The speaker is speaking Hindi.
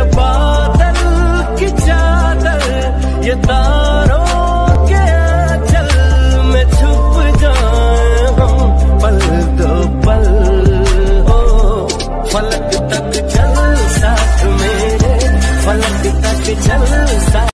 बादल की चादर, ये तारों के आंचल में छुप जाए हम पल दो पल हो। फलक तक चल साथ मेरे, फलक तक चल साथ।